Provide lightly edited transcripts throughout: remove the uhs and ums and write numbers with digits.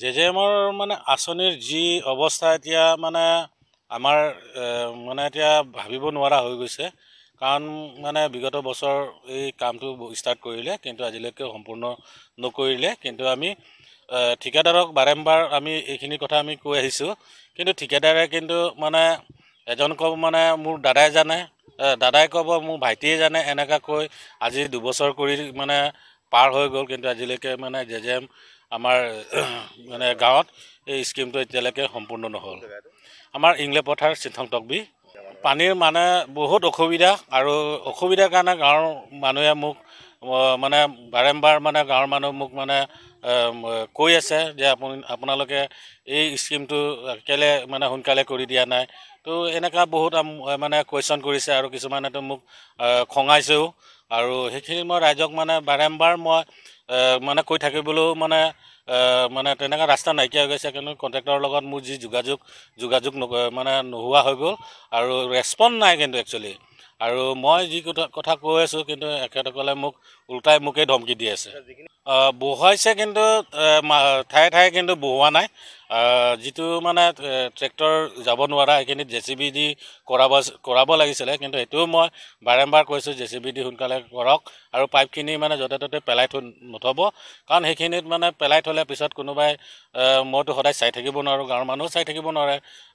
জেজেএমৰ মানে আঁচনিৰ যি অৱস্থা এতিয়া মানে আমাৰ মানে এতিয়া ভাবিব নোৱাৰা হৈ গৈছে কাৰণ মানে বিগত বছৰ এই কামটো ষ্টাৰ্ট কৰিলে কিন্তু আজিলৈকে সম্পূৰ্ণ নকৰিলে কিন্তু আমি ঠিকাদাৰক বাৰম্বাৰ আমি এইখিনি কথা আমি কৈ আহিছোঁ কিন্তু ঠিকাদাৰে কিন্তু মানে এজন ক'ব মানে মোৰ দাদাই জানে দাদাই ক'ব মোৰ ভাইটিয়ে জানে এনেকৈ কৈ আজি 2 বছৰ কৰি মানে পাৰ হৈ গ'ল কিন্তু আজিলৈকে মানে জেজেএম আমাৰ মানে গাঁৱত এই স্কিমটো এতিয়ালৈকে সম্পূৰ্ণ নহ'ল আমাৰ ইংলে পথাৰ চিথংতকবি পানীৰ মানে বহুত অসুবিধা আৰু অসুবিধাৰ কাৰণে গাঁৱৰ মানুহে মোক মানে বাৰম্বাৰ মানে গাঁৱৰ মানুহ মোক মানে কৈ আছে যে আপোনালোকে এই স্কিমটো কেলে মানে সোনকালে কৰি দিয়া নাই তো এনেকুৱা বহুত মানে কুৱেশ্যন কৰিছে আৰু কিছুমানেতো মোক খঙাইছেও আৰু সেইখিনি মই ৰাইজক মানে বাৰম্বাৰ মই মানে কৈ থাকিবলৈও মানে মানে তেনেকুৱা ৰাস্তা নাইকিয়া হৈ গৈছে কিন্তু কণ্ট্ৰেক্টৰৰ লগত মোৰ যি যোগাযোগ মানে নোহোৱা হৈ গ'ল আৰু ৰেছপন্স নাই কিন্তু একচুৱেলি আৰু মই যি কথা কৈ আছোঁ কিন্তু এখেতসকলে মোক উল্টাই মোকেই ধমকি দি আছে বহুৱাইছে কিন্তু ঠায়ে ঠায়ে কিন্তু বহুৱা নাই যিটো মানে ট্ৰেক্টৰ যাব নোৱাৰা সেইখিনিত JCB দি কৰাব লাগিছিলে কিন্তু সেইটোও মই বাৰম্বাৰ কৈছোঁ JCB দি সোনকালে কৰক আৰু পাইপখিনি মানে য'তে ত'তে পেলাই থৈ নথ'ব কাৰণ সেইখিনিত মানে পেলাই থ'লে পিছত কোনোবাই মইতো সদায় চাই থাকিব নোৱাৰোঁ গাঁৱৰ মানুহো চাই থাকিব নোৱাৰে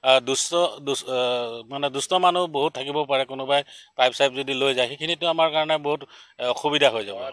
দুষ্ট মানুহ বহুত থাকিব পাৰে কোনোবাই পাইপ চাইপ যদি লৈ যায় সেইখিনিতো আমাৰ কাৰণে বহুত অসুবিধা হৈ যাব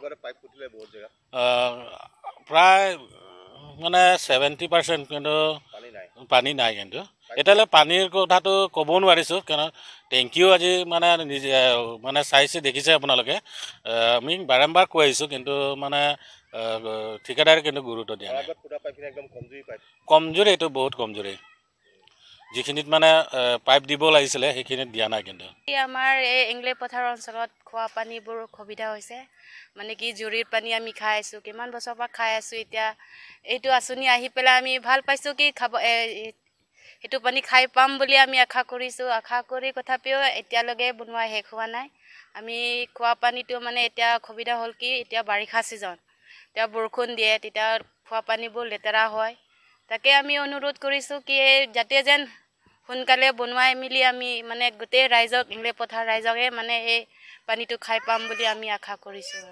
প্ৰায় মানে 70% কিন্তু পানী নাই কিন্তু এতিয়ালৈ পানীৰ কথাটো ক'ব নোৱাৰিছোঁ কাৰণ টেংকিও আজি মানে নিজে মানে চাইছে দেখিছে আপোনালোকে আমি বাৰম্বাৰ কৈ আহিছোঁ কিন্তু মানে ঠিকাদাৰে কিন্তু গুৰুত্ব দিয়া নাই কমজোৰি এইটো বহুত কমজোৰি যিখিনিত মানে পাইপ দিব লাগিছিলে সেইখিনিত দিয়া নাই কিন্তু আমাৰ এই ইংলে পথাৰ অঞ্চলত খোৱা পানীবোৰ অসুবিধা হৈছে মানে কি জুৰিৰ পানী আমি খাই আছোঁ কিমান বছৰৰ পৰা খাই আছোঁ এতিয়া এইটো আঁচনি আহি পেলাই আমি ভাল পাইছোঁ কি খাব সেইটো পানী খাই পাম বুলি আমি আশা কৰিছোঁ আশা কৰি তথাপিও এতিয়ালৈকে বনোৱা শেষ হোৱা নাই আমি খোৱা পানীটো মানে এতিয়া অসুবিধা হ'ল কি এতিয়া বাৰিষা ছিজন এতিয়া বৰষুণ দিয়ে তেতিয়া খোৱা পানীবোৰ লেতেৰা হয় তাকে আমি অনুৰোধ কৰিছোঁ কি যাতে যেন সোনকালে বনোৱাই মিলি আমি মানে গোটেই ৰাইজক ইংলে পথাৰ ৰাইজকে মানে এই পানীটো খাই পাম বুলি আমি আশা কৰিছোঁ